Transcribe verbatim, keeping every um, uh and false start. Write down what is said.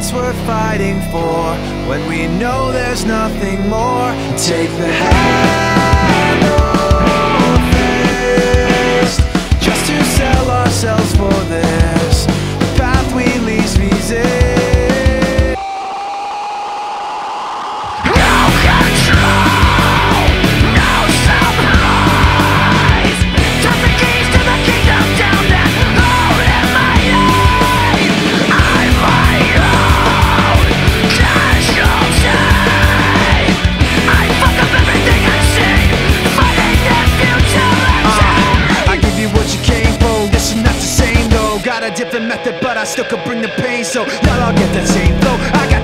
what's worth fighting for when we know there's nothing more. Take the hand or fist, just to sell ourselves for this. The path we least resist. Got a different method, but I still could bring the pain. So y'all all get the same flow. I got